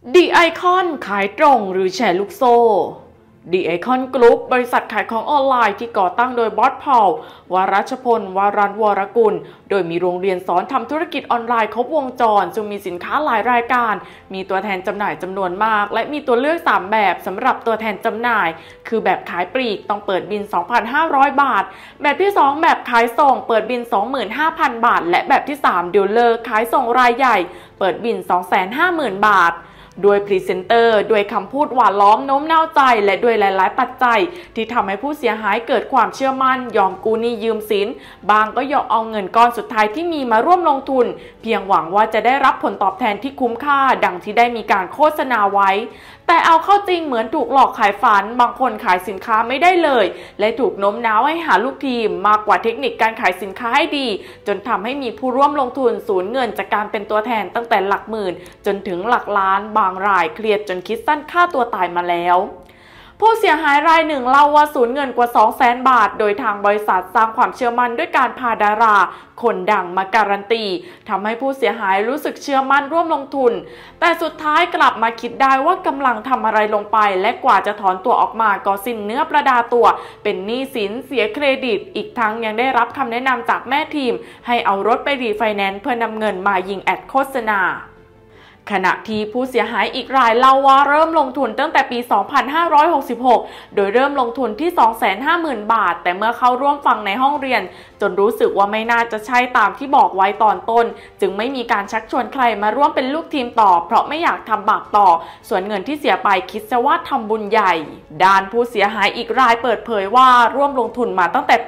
ดีไอคอนขายตรงหรือแชร์ลูกโซ่ดีไอคอนกรุ๊ปบริษัทขายของออนไลน์ที่ก่อตั้งโดยบอสพอลวรัชพลวรันวรกุลโดยมีโรงเรียนสอนทำธุรกิจออนไลน์ครบวงจรซึ่งมีสินค้าหลายรายการมีตัวแทนจำหน่ายจำนวนมากและมีตัวเลือก3แบบสำหรับตัวแทนจำหน่ายคือแบบขายปลีกต้องเปิดบิน 2,500 บาทแบบที่2แบบขายส่งเปิดบิน 25,000 บาทและแบบที่3ดีลเลอร์ขายส่งรายใหญ่เปิดบิน 250,000 บาทด้วยพรีเซนเตอร์ด้วยคำพูดหวานล้อมโน้มน้าวใจและด้วยหลายๆปัจจัยที่ทำให้ผู้เสียหายเกิดความเชื่อมั่นยอมกู้หนี้ยืมสินบางก็ยอมเอาเงินก้อนสุดท้ายที่มีมาร่วมลงทุนเพียงหวังว่าจะได้รับผลตอบแทนที่คุ้มค่าดังที่ได้มีการโฆษณาไว้แต่เอาเข้าจริงเหมือนถูกหลอกขายฝันบางคนขายสินค้าไม่ได้เลยและถูกโน้มน้าวให้หาลูกทีมมากกว่าเทคนิคการขายสินค้าให้ดีจนทำให้มีผู้ร่วมลงทุนสูญเงินจากการเป็นตัวแทนตั้งแต่หลักหมื่นจนถึงหลักล้านบางรายเครียดจนคิดสั้นฆ่าตัวตายมาแล้วผู้เสียหายรายหนึ่งเล่าว่าสูญเงินกว่า 200,000 บาทโดยทางบริษัทสร้างความเชื่อมั่นด้วยการพาดาราคนดังมาการันตีทำให้ผู้เสียหายรู้สึกเชื่อมั่นร่วมลงทุนแต่สุดท้ายกลับมาคิดได้ว่ากำลังทำอะไรลงไปและกว่าจะถอนตัวออกมาก็สิ้นเนื้อประดาตัวเป็นหนี้สินเสียเครดิตอีกทั้งยังได้รับคำแนะนำจากแม่ทีมให้เอารถไปรีไฟแนนซ์เพื่อนำเงินมายิงแอดโฆษณาขณะที่ผู้เสียหายอีกรายเล่าว่าเริ่มลงทุนตั้งแต่ปี 2566 โดยเริ่มลงทุนที่ 250,000 บาทแต่เมื่อเข้าร่วมฟังในห้องเรียนจนรู้สึกว่าไม่น่าจะใช่ตามที่บอกไว้ตอนต้นจึงไม่มีการชักชวนใครมาร่วมเป็นลูกทีมต่อเพราะไม่อยากทำบาปต่อส่วนเงินที่เสียไปคิดซะว่าทำบุญใหญ่ด้านผู้เสียหายอีกรายเปิดเผยว่าร่วมลงทุนมาตั้งแต่ปี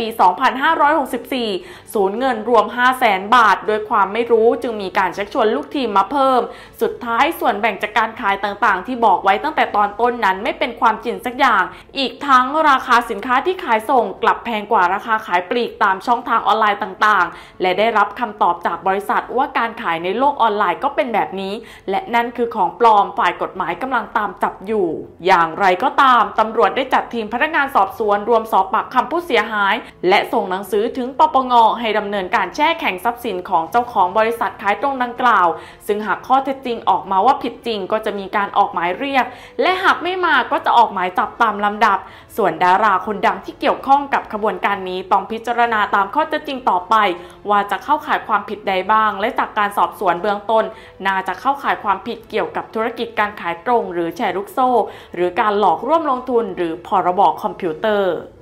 2564 สูญเงินรวม 500,000 บาทโดยความไม่รู้จึงมีการชักชวนลูกทีมมาเพิ่มสุดท้ายส่วนแบ่งจากการขายต่างๆที่บอกไว้ตั้งแต่ตอนต้นนั้นไม่เป็นความจริงสักอย่างอีกทั้งราคาสินค้าที่ขายส่งกลับแพงกว่าราคาขายปลีกตามช่องทางออนไลน์ต่างๆและได้รับคำตอบจากบริษัทว่าการขายในโลกออนไลน์ก็เป็นแบบนี้และนั่นคือของปลอมฝ่ายกฎหมายกำลังตามจับอยู่อย่างไรก็ตามตำรวจได้จัดทีมพนักงานสอบสวนรวมสอบปากคำผู้เสียหายและส่งหนังสือถึงปปง.ให้ดำเนินการแช่แข็งทรัพย์สินของเจ้าของบริษัทขายตรงดังกล่าวซึ่งหากข้อเท็จจริงออกมาว่าผิดจริงก็จะมีการออกหมายเรียกและหากไม่มาก็จะออกหมายจับตามลำดับส่วนดาราคนดังที่เกี่ยวข้องกับขบวนการนี้ต้องพิจารณาตามข้อเท็จจริงต่อไปว่าจะเข้าข่ายความผิดใดบ้างและจากการสอบสวนเบื้องต้นน่าจะเข้าข่ายความผิดเกี่ยวกับธุรกิจการขายตรงหรือแชร์ลูกโซ่หรือการหลอกร่วมลงทุนหรือพรบคอมพิวเตอร์